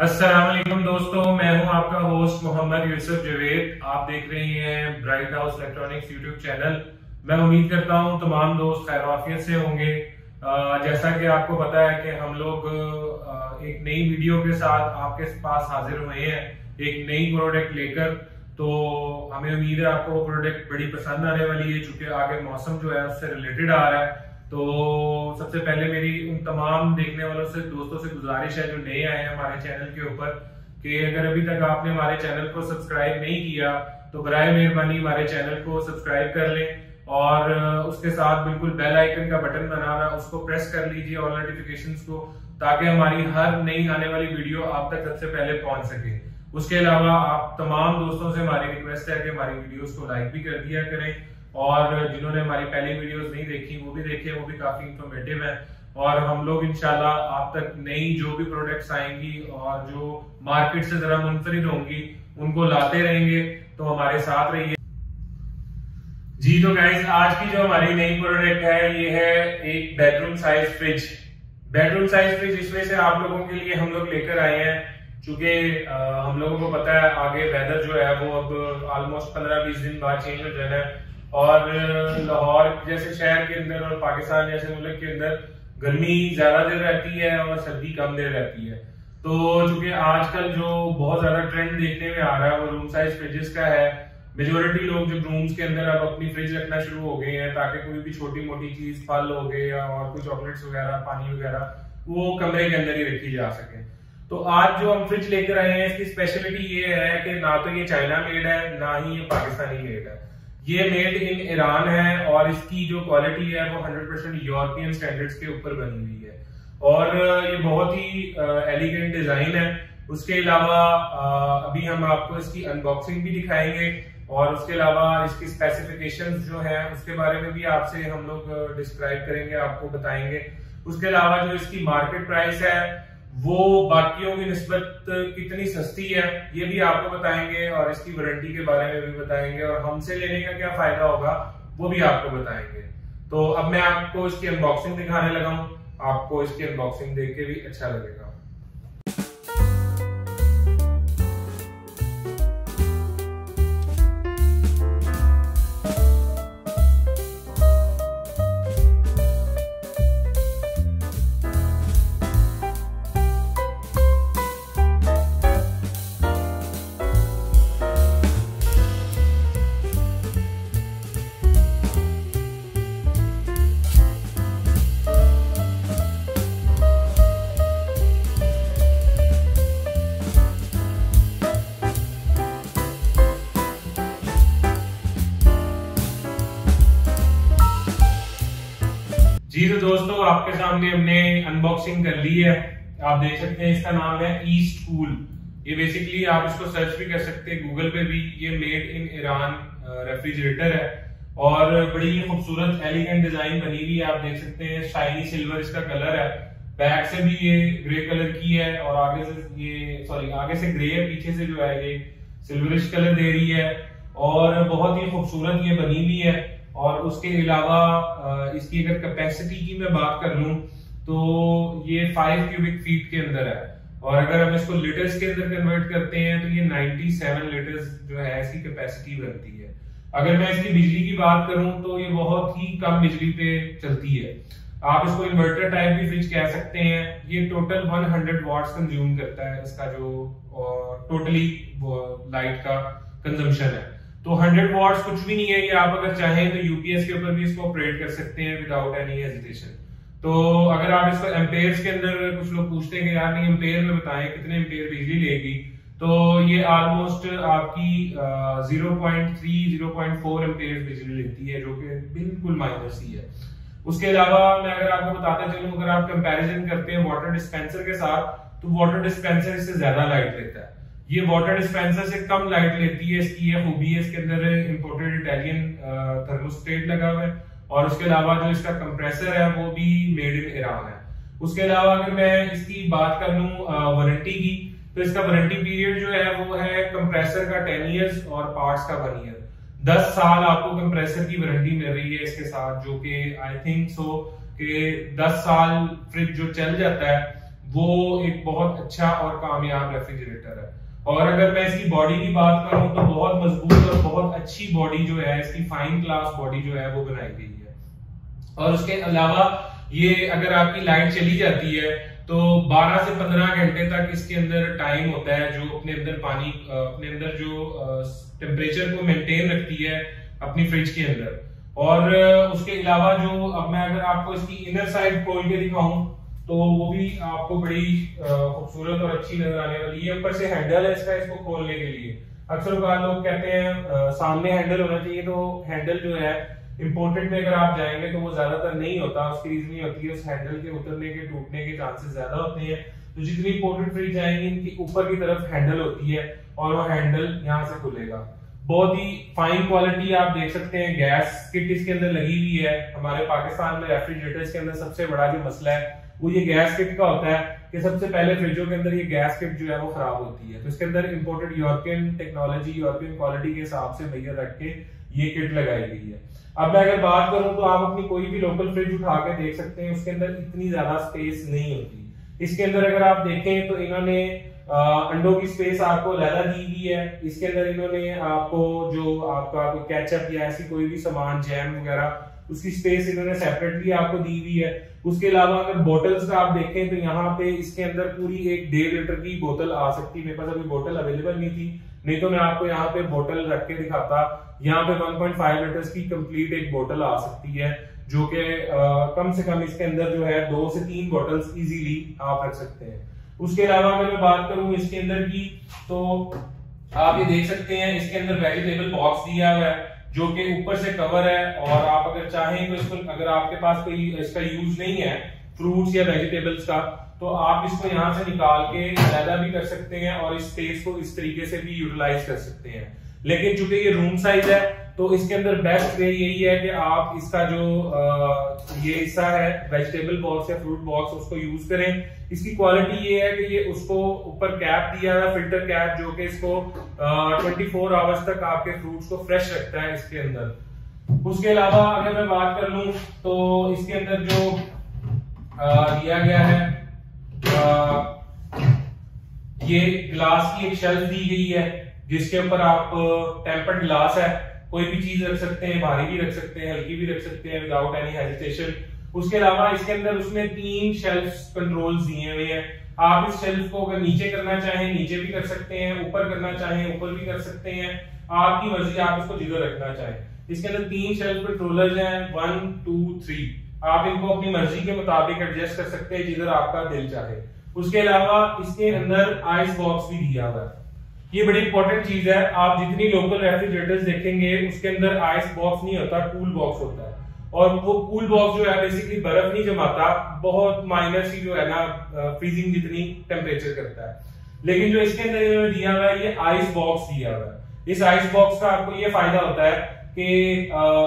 अस्सलाम वालेकुम दोस्तों, मैं हूं आपका होस्ट मोहम्मद यूसुफ जवेद। आप देख रहे हैं Bright House electronics YouTube channel. मैं उम्मीद करता हूं तमाम दोस्त खैर से होंगे। जैसा कि आपको पता है कि हम लोग एक नई वीडियो के साथ आपके पास हाजिर हुए हैं, एक नई प्रोडक्ट लेकर। तो हमें उम्मीद है आपको वो प्रोडक्ट बड़ी पसंद आने वाली है, चूंकि आगे मौसम जो है उससे रिलेटेड आ रहा है। तो सबसे पहले मेरी उन तमाम देखने वालों से दोस्तों से गुजारिश है जो नए आए हैं हमारे चैनल के ऊपर, कि अगर अभी तक आपने हमारे चैनल को सब्सक्राइब नहीं किया तो बराए मेहरबानी हमारे चैनल को सब्सक्राइब कर लें और उसके साथ बिल्कुल बेल आइकन का बटन बना हुआ है उसको प्रेस कर लीजिए, ऑल नोटिफिकेशंस को, ताकि हमारी हर नई आने वाली वीडियो आप तक सबसे पहले पहुंच सके। उसके अलावा आप तमाम दोस्तों से हमारी रिक्वेस्ट है कि हमारी वीडियोस को लाइक भी कर दिया करें, और जिन्होंने हमारी पहली वीडियोस नहीं देखी वो भी देखें, वो भी काफी इंफॉर्मेटिव है। और हम लोग इंशाल्लाह आप तक नई जो भी प्रोडक्ट्स आएंगी और जो मार्केट से जरा मुनफरिद होंगी उनको लाते रहेंगे, तो हमारे साथ रहिए जी। तो गाइस, आज की जो हमारी नई प्रोडक्ट है ये है एक bedroom size fridge. Bedroom size fridge इस वजह से आप लोगों के लिए हम लोग लेकर आए हैं चूंकि हम लोगों को पता है आगे वेदर जो है वो अब ऑलमोस्ट 15-20 दिन बाद चेंज हो जाना है, और लाहौर जैसे शहर के अंदर और पाकिस्तान जैसे मुल्क के अंदर गर्मी ज्यादा देर रहती है और सर्दी कम देर रहती है। तो चूंकि आजकल जो बहुत ज्यादा ट्रेंड देखने में आ रहा है वो रूम साइज फ्रिजेस का है। मेजोरिटी लोग जो रूम्स के अंदर अब अपनी फ्रिज रखना शुरू हो गए हैं ताकि कोई भी छोटी मोटी चीज, फल हो गए या और कुछ चॉकलेट्स वगैरह, पानी वगैरह, वो कमरे के अंदर ही रखी जा सके। तो आज जो हम फ्रिज लेकर आए हैं इसकी स्पेशलिटी ये है कि ना तो ये चाइना मेड है ना ही ये पाकिस्तानी मेड है, ये मेड इन ईरान है और इसकी जो क्वालिटी है वो 100% यूरोपियन स्टैंडर्ड्स के ऊपर बनी हुई है और ये बहुत ही एलिगेंट डिजाइन है। उसके अलावा अभी हम आपको इसकी अनबॉक्सिंग भी दिखाएंगे और उसके अलावा इसकी स्पेसिफिकेशंस जो है उसके बारे में भी आपसे हम लोग डिस्क्राइब करेंगे, आपको बताएंगे। उसके अलावा जो इसकी मार्केट प्राइस है वो बाकियों की निस्बत कितनी सस्ती है ये भी आपको बताएंगे, और इसकी वारंटी के बारे में भी बताएंगे, और हमसे लेने का क्या फायदा होगा वो भी आपको बताएंगे। तो अब मैं आपको इसकी अनबॉक्सिंग दिखाने लगा हूं, आपको इसकी अनबॉक्सिंग देख के भी अच्छा लगेगा। जी तो दोस्तों, आपके सामने हमने अनबॉक्सिंग कर ली है। आप देख सकते हैं इसका नाम है ईस्ट कूल। ये बेसिकली आप इसको सर्च भी कर सकते हैं गूगल पे भी। ये मेड इन ईरान रेफ्रिजरेटर है और बड़ी खूबसूरत एलिगेंट डिजाइन बनी हुई है। आप देख सकते हैं शाइनी सिल्वर इसका कलर है, बैक से भी ये ग्रे कलर की है और आगे से ग्रे है, पीछे से जो है ये सिल्वरिश कलर दे रही है और बहुत ही खूबसूरत ये बनी हुई है। और उसके अलावा इसकी अगर कैपेसिटी की मैं बात कर लूं तो ये 5 क्यूबिक फीट के अंदर है, और अगर हम इसको लीटर्स के अंदर कन्वर्ट करते हैं तो ये 97 लीटर्स जो है इसकी कैपेसिटी बनती है। अगर मैं इसकी बिजली की बात करूं तो ये बहुत ही कम बिजली पे चलती है। आप इसको इन्वर्टर टाइप भी फ्रिज कह सकते हैं। ये टोटल 100 वॉट्स कंज्यूम करता है, इसका जो टोटली लाइट का कंजम्पशन है। तो 100 वॉट्स कुछ भी नहीं है, ये आप अगर चाहें तो यूपीएस के ऊपर भी इसको ऑपरेट कर सकते हैं विदाउट एनी हेजिटेशन। तो अगर आप इसको एम्पेयर्स के अंदर, कुछ लोग पूछते हैं कि यार नहीं एम्पेयर में बताएं कितने एम्पेयर बिजली लेगी, तो ये ऑलमोस्ट आपकी 0.3-0.4 एम्पेयर बिजली लेती है, जो कि बिल्कुल माइनस ही है। उसके अलावा मैं अगर आपको बताता चलूं, अगर आप कंपैरिजन करते हैं वाटर डिस्पेंसर के साथ तो वाटर डिस्पेंसर इससे ज्यादा लाइट लेता है, ये वाटर डिस्पेंसर से कम लाइट लेती है। इसकी ये खूबी है, इसके अंदर इंपोर्टेड इटालियन थर्मोस्टेट लगा हुआ है, और उसके अलावा जो इसका कंप्रेसर है वो भी मेड इन ईरान है। उसके अलावा अगर मैं इसकी बात कर लूं वारंटी की, तो इसका वारंटी पीरियड जो है वो है कंप्रेसर का 10 ईयर्स और पार्ट्स का 1 ईयर। 10 साल आपको कंप्रेसर की वारंटी मिल रही है इसके साथ, जो कि आई थिंक सो कि 10 साल फ्रिज जो चल जाता है वो एक बहुत अच्छा और कामयाब रेफ्रिजरेटर है। और अगर मैं इसकी बॉडी की बात करूं तो बहुत मजबूत और बहुत अच्छी बॉडी जो है, इसकी फाइन क्लास बॉडी जो है वो बनाई गई है। और उसके अलावा ये अगर आपकी लाइट चली जाती है तो 12 से 15 घंटे तक इसके अंदर टाइम होता है जो अपने अंदर पानी अपने अंदर जो टेम्परेचर को मेंटेन रखती है अपनी फ्रिज के अंदर। और उसके अलावा जो अब मैं अगर आपको इसकी इनर साइड खोल के दिखाऊं तो वो भी आपको बड़ी खूबसूरत और अच्छी नजर आने वाली है। ऊपर से हैंडल है इसका, इसको खोलने के लिए। अक्सर लोग कहते हैं सामने हैंडल होना चाहिए, तो हैंडल जो है इंपोर्टेड में अगर आप जाएंगे तो वो ज्यादातर नहीं होता। उसकी रीजन ये होती है उस हैंडल के उतरने के टूटने के चांसेस ज्यादा होते हैं। तो जितनी इंपोर्टेड फ्रिज आएंगी इनकी ऊपर की तरफ हैंडल होती है और वो हैंडल यहाँ से खुलेगा। बहुत ही फाइन क्वालिटी आप देख सकते हैं। गैस किट इसके अंदर लगी हुई है। हमारे पाकिस्तान में रेफ्रिजरेटर्स के अंदर सबसे बड़ा जो मसला है वो ये गैस किट का होता है कि सबसे पहले फ्रिजों के अंदर ये गैस किट जो है वो खराब होती है। तो इसके अंदर imported European technology, European quality के हिसाब से मैयर रख के ये किट लगाई गई है। अब मैं अगर बात करूं तो आप अपनी कोई भी लोकल फ्रिज उठा के देख सकते हैं, उसके अंदर इतनी ज्यादा स्पेस नहीं होती। इसके अंदर अगर आप देखें तो इन्होंने अंडों की स्पेस आपको अलग दी हुई है। इसके अंदर इन्होंने आपको जो आपका कोई केचप या ऐसी कोई भी सामान, जैम वगैरह, उसकी स्पेस इन्होंने सेपरेटली आपको दी हुई है। उसके अलावा अगर बोतल्स का आप देखें तो यहाँ पे इसके अंदर पूरी 1.5 लीटर की बोतल आ सकती है। मेरे पास अभी बोतल अवेलेबल नहीं थी, नहीं तो मैं आपको यहाँ पे बोतल रख के दिखाता। यहाँ पे 1.5 लीटर की कंप्लीट एक बोतल आ सकती है, जो कि कम से कम इसके अंदर जो है 2 से 3 बोतल्स इजीली आप रख सकते हैं। उसके अलावा अगर मैं बात करूं इसके अंदर की तो आप ये देख सकते हैं इसके अंदर वेजिटेबल बॉक्स दिया हुआ है जो कि ऊपर से कवर है। और आप अगर चाहें तो इसको, अगर आपके पास कोई इसका यूज नहीं है फ्रूट्स या वेजिटेबल्स का, तो आप इसको यहाँ से निकाल के अलग भी कर सकते हैं और इस स्पेस को इस तरीके से भी यूटिलाइज कर सकते हैं। लेकिन चूंकि ये रूम साइज है तो इसके अंदर बेस्ट वे यही है कि आप इसका जो ये हिस्सा है वेजिटेबल बॉक्स या फ्रूट बॉक्स उसको यूज करें। इसकी क्वालिटी ये है कि ये उसको ऊपर कैप दिया है, फिल्टर कैप, जो कि इसको 24 आवर्स तक आपके फ्रूट्स को फ्रेश रखता है इसके अंदर। उसके अलावा अगर मैं बात कर लूं तो इसके अंदर जो दिया गया है ये ग्लास की एक शेल्फ दी गई है जिसके ऊपर आप टेम्पर्ड ग्लास है, कोई भी चीज रख सकते हैं, भारी भी रख सकते हैं, हल्की भी रख सकते हैं विदाउट एनी हेजिटेशन। उसके अलावा इसके अंदर उसने 3 शेल्फ कंट्रोल्स दिए हुए हैं। आप इस शेल्फ को अगर नीचे करना चाहें नीचे भी कर सकते हैं, ऊपर करना चाहें ऊपर भी कर सकते हैं, आपकी मर्जी, आप इसको जिधर रखना चाहें। इसके अंदर 3 शेल्फ कंट्रोलर्स हैं, 1 2 3। आप इनको अपनी मर्जी के मुताबिक एडजस्ट कर सकते हैं जिधर आपका दिल चाहे। उसके अलावा इसके अंदर आइस बॉक्स भी दिया हुआ है। ये बड़ी इंपॉर्टेंट चीज है। आप जितनी लोकल रेफ्रिजरेटर्स देखेंगे उसके अंदर आइस बॉक्स नहीं होता, कूल बॉक्स होता है। और वो कूल बॉक्स जो है बेसिकली बर्फ नहीं जमाता, बहुत माइनर सी जो है ना फ्रीजिंग जितनी टेम्परेचर करता है। लेकिन जो इसके अंदर इन्होंने दिया हुआ है ये आइस बॉक्स दिया हुआ है। इस आइस बॉक्स का आपको ये फायदा होता है कि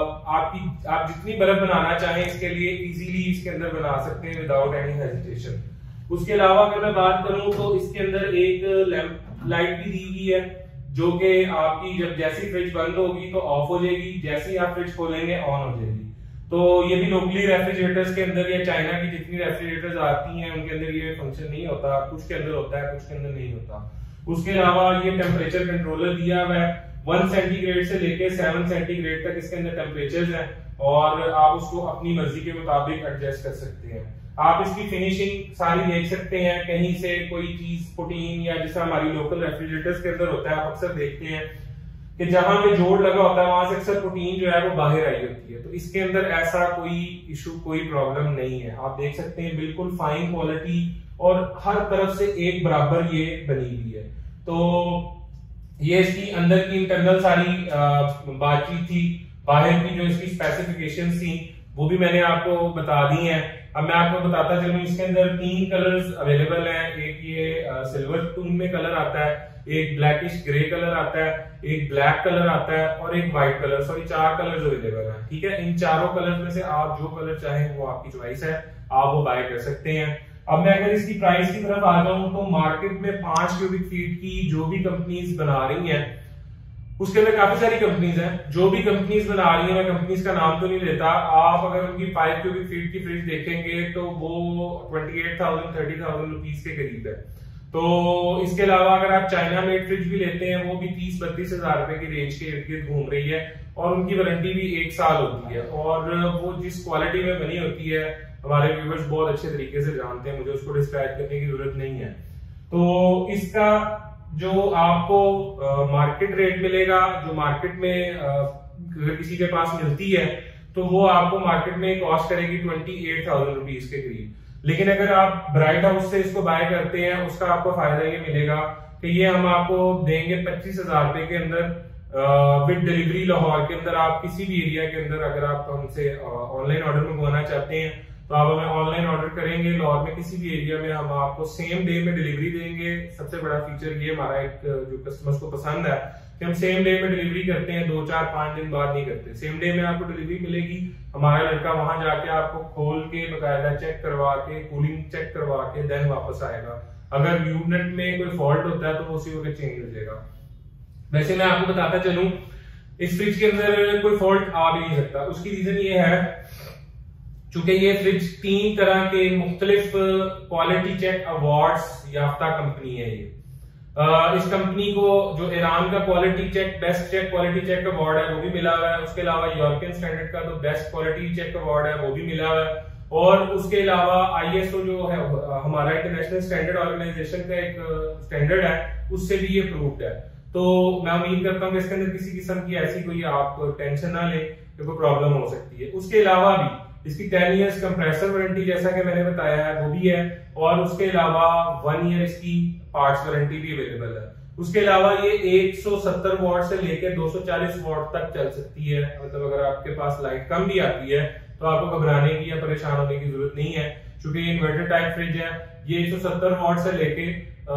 आप जितनी बर्फ बनाना चाहें इसके लिए इजीली इसके अंदर बना सकते हैं विदाउट एनी हेजिटेशन। उसके अलावा अगर मैं बात करूं तो इसके अंदर एक लाइट भी दी हुई है जो कि आपकी जब जैसी फ्रिज बंद होगी तो ऑफ हो जाएगी, जैसे ही आप फ्रिज खोलेंगे ऑन हो जाएगी। तो ये भी लोकली रेफ्रिजरेटर्स के अंदर या चाइना की जितनी रेफ्रिजरेटर्स आती हैं उनके अंदर ये फंक्शन नहीं होता, कुछ के अंदर होता है कुछ के अंदर नहीं होता। उसके अलावा ये टेम्परेचर कंट्रोलर दिया हुआ है, 1 सेंटीग्रेड से लेके 7 सेंटीग्रेड तक इसके अंदर टेम्परेचर्स हैं और आप उसको अपनी मर्जी के मुताबिक एडजस्ट कर सकते हैं। आप इसकी फिनिशिंग सारी देख सकते हैं, कहीं से कोई चीज पुटीन या जैसा हमारी लोकल रेफ्रिजरेटर्स के अंदर होता है, आप अक्सर देखते हैं कि जहां पे जोड़ लगा होता है वहां से अक्सर प्रोटीन जो है वो बाहर आई होती है। तो इसके अंदर ऐसा कोई इशू, कोई प्रॉब्लम नहीं है। आप देख सकते हैं बिल्कुल फाइन क्वालिटी और हर तरफ से एक बराबर ये बनी हुई है। तो ये इसकी अंदर की इंटरनल सारी बातचीत थी, बाहर की जो इसकी स्पेसिफिकेशंस थी वो भी मैंने आपको बता दी हैं। अब मैं आपको बताता चलूं इसके अंदर 3 कलर्स अवेलेबल हैं। एक ये सिल्वर टून में कलर आता है, एक ब्लैकिश ग्रे कलर आता है, एक ब्लैक कलर आता है और एक white colour. Sorry 4 colours available हैं। ठीक है, इन चारों कलर में से आप जो कलर चाहें वो आपकी चॉइस है, आप वो बाय कर सकते हैं। अब मैं अगर इसकी प्राइस की तरफ आ जाऊं तो मार्केट में 5 क्यूबिक फीट की जो भी कंपनीज बना रही हैं उसके अंदर काफी सारी कंपनीज हैं। जो भी कंपनीज बना रही है, मैं कंपनीज का नाम तो नहीं लेता, आप अगर उनकी 5 क्यूबिक फीट की फ्रिज देखेंगे तो वो 28,000-30,000 रुपीज के करीब है। तो इसके अलावा अगर आप चाइना मेड फ्रिज भी लेते हैं, वो भी 30-32 हजार रुपए की रेंज के इर्द गिर्द घूम रही है और उनकी वारंटी भी 1 साल होती है। और वो जिस क्वालिटी में बनी होती है हमारे व्यूवर्स बहुत अच्छे तरीके से जानते हैं, मुझे उसको डिस्क्राइब करने की जरूरत नहीं है। तो इसका जो आपको मार्केट रेट मिलेगा, जो मार्केट में अगर किसी के पास मिलती है तो वो आपको मार्केट में कॉस्ट करेगी 28,000 रुपीज के करीब। लेकिन अगर आप ब्राइट हाउस से इसको बाय करते हैं, उसका आपको फायदा ये मिलेगा कि ये हम आपको देंगे 25,000 रुपए के अंदर विद डिलीवरी। लाहौर के अंदर आप किसी भी एरिया के अंदर अगर आप हमसे ऑनलाइन ऑर्डर मंगवाना चाहते हैं तो आप हमें ऑनलाइन ऑर्डर करेंगे, लाहौर में किसी भी एरिया में हम आपको सेम डे में डिलीवरी देंगे। सबसे बड़ा फीचर ये हमारा एक जो कस्टमर्स को पसंद है कि हम सेम डे में डिलीवरी करते हैं, 2, 4, 5 दिन बाद नहीं करते। सेम डे में आपको डिलीवरी मिलेगी, हमारा लड़का वहां जाके आपको खोल के बकायदा चेक करवा के, कूलिंग चेक करवा के देन वापस आएगा। अगर यूनिट में कोई फॉल्ट होता है तो वो उसी वक्त चेंज हो जाएगा। वैसे मैं आपको बताता चलूं, इस फ्रिज के अंदर कोई फॉल्ट आ भी नहीं सकता। उसकी रीजन ये है चूंकि ये फ्रिज 3 तरह के मुख्तलिफ क्वालिटी चेक अवार्ड्स याफ्ता कंपनी है। ये इस कंपनी को जो ईरान का quality check best check quality check award है वो भी मिला हुआ है। उसके अलावा यूरोपियन स्टैंडर्ड का जो बेस्ट क्वालिटी चेक अवार्ड है वो भी मिला हुआ है। और उसके अलावा ISO जो है हमारा इंटरनेशनल स्टैंडर्ड ऑर्गेनाइजेशन का एक स्टैंडर्ड है, उससे भी ये प्रूव्ड है। तो मैं उम्मीद करता हूँ कि इसके अंदर किसी किस्म की ऐसी कोई आप टेंशन ना ले कि कोई प्रॉब्लम हो सकती है। उसके अलावा भी इसकी 10 इयर्स कंप्रेसर वारंटी जैसा कि मैंने बताया है वो भी है, और उसके अलावा 1 ईयर इसकी पार्ट्स वारंटी भी अवेलेबल है। उसके अलावा ये 170 वॉट से लेकर 240 वॉट तक चल सकती है। मतलब अगर आपके पास लाइट कम भी आती है तो आपको घबराने की या परेशान होने की जरूरत नहीं है, क्योंकि ये इन्वर्टर टाइप फ्रिज है। ये 170 वॉट से लेके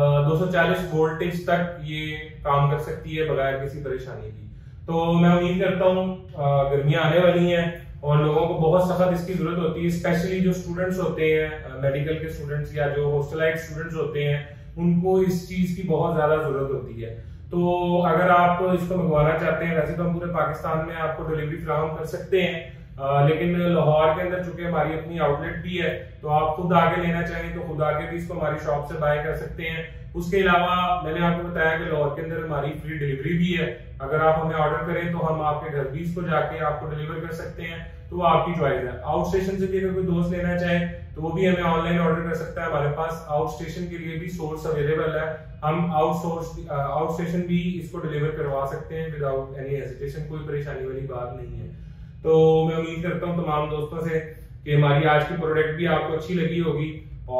240 वोल्टेज तक ये काम कर सकती है बगैर किसी परेशानी की। तो मैं उम्मीद करता हूँ गर्मियां आने वाली हैं और लोगों को बहुत सख्त इसकी जरूरत होती है, स्पेशली जो स्टूडेंट्स होते हैं, मेडिकल के स्टूडेंट्स या जो हॉस्टलाइज स्टूडेंट्स होते हैं, उनको इस चीज की बहुत ज्यादा जरूरत होती है। तो अगर आप इसको मंगवाना चाहते हैं, वैसे तो हम पूरे पाकिस्तान में आपको डिलीवरी फराहम कर सकते हैं, लेकिन लाहौर के अंदर चूंकि हमारी अपनी आउटलेट भी है तो आप खुद आके लेना चाहें तो खुद आके भी इसको हमारी शॉप से बाय कर सकते हैं। उसके अलावा मैंने आपको बताया कि लाहौर के अंदर हमारी फ्री डिलीवरी भी है। अगर आप हमें ऑर्डर करें तो हम आपके घर भी इसको जाके आपको डिलीवर कर सकते हैं, तो वो आपकी चॉइस है। आउट स्टेशन से भी अगर कोई दोस्त लेना चाहे तो वो भी हमें ऑनलाइन ऑर्डर कर सकता है। हमारे पास आउट स्टेशन के लिए भी सोर्स अवेलेबल है, हम आउट स्टेशन भी इसको डिलीवर करवा सकते हैं विदाउट एनी हेजिटेशन, कोई परेशानी वाली बात नहीं है। तो मैं उम्मीद करता हूँ तमाम दोस्तों से कि हमारी आज की प्रोडक्ट भी आपको अच्छी लगी होगी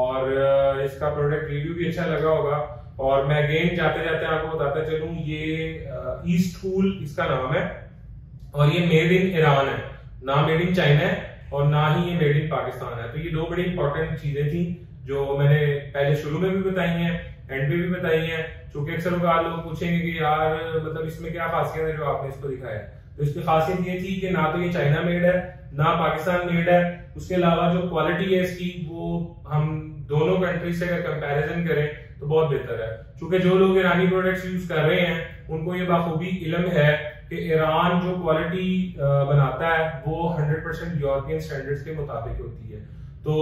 और इसका प्रोडक्ट रिव्यू भी अच्छा लगा होगा। और मैं अगेन जाते जाते आपको बताता चलूं, ये ईस्ट कूल इसका नाम है और ये मेड इन ईरान है, ना मेड इन चाइना है और ना ही ये मेड इन पाकिस्तान है। तो ये 2 बड़ी इंपॉर्टेंट चीजें थी जो मैंने पहले शुरू में भी बताई हैं, एंड में भी बताई हैं। चूंकि अक्सर लोग पूछेंगे कि यार मतलब इसमें क्या खासियत है जो आपने इसको दिखाया। तो इसकी खासियत ये थी कि ना तो ये चाइना मेड है ना पाकिस्तान मेड है। उसके अलावा जो क्वालिटी है इसकी वो हम दोनों कंट्री से अगर कंपैरिजन करें तो बहुत बेहतर है। क्योंकि जो लोग ईरानी प्रोडक्ट्स यूज कर रहे हैं उनको ये बाखूबी इल्म है कि ईरान जो क्वालिटी बनाता है वो 100% यूरोपियन स्टैंडर्ड्स के मुताबिक होती है। तो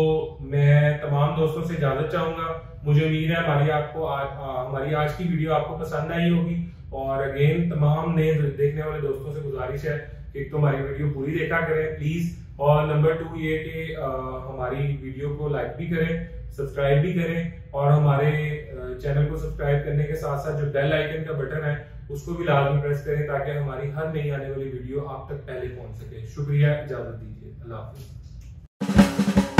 मैं तमाम दोस्तों से इजाजत चाहूंगा। मुझे उम्मीद है हमारी आज की वीडियो आपको पसंद आई होगी। और अगेन तमाम नए देखने वाले दोस्तों से गुजारिश है कि एक तो हमारी वीडियो पूरी देखा करें प्लीज, और नंबर 2 ये कि हमारी वीडियो को लाइक भी करें, सब्सक्राइब भी करें, और हमारे चैनल को सब्सक्राइब करने के साथ साथ जो बेल आइकन का बटन है उसको भी लाजमी प्रेस करें ताकि हमारी हर नई आने वाली वीडियो आप तक पहले पहुंच सके। शुक्रिया, इजाजत दीजिए, अल्लाह हाफिज।